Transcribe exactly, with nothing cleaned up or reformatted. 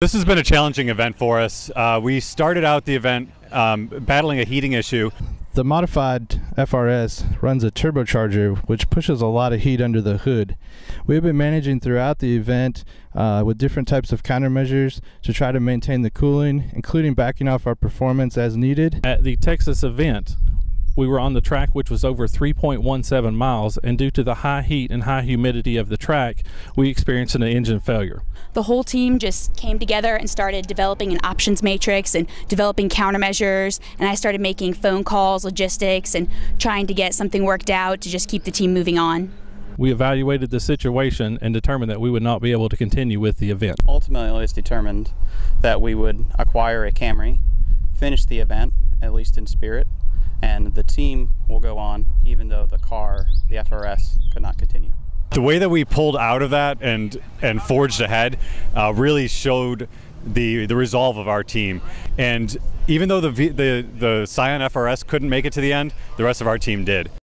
This has been a challenging event for us. Uh, we started out the event um, battling a heating issue. The modified F R S runs a turbocharger which pushes a lot of heat under the hood. We've been managing throughout the event uh, with different types of countermeasures to try to maintain the cooling, including backing off our performance as needed. At the Texas event, we were on the track, which was over three point one seven miles, and due to the high heat and high humidity of the track, we experienced an engine failure. The whole team just came together and started developing an options matrix and developing countermeasures, and I started making phone calls, logistics, and trying to get something worked out to just keep the team moving on. We evaluated the situation and determined that we would not be able to continue with the event. Ultimately, it was determined that we would acquire a Camry, finish the event, at least in spirit, and the team will go on even though the car, the F R S, could not continue. The way that we pulled out of that and and forged ahead uh, really showed the the resolve of our team. And even though the the the Scion F R S couldn't make it to the end, the rest of our team did.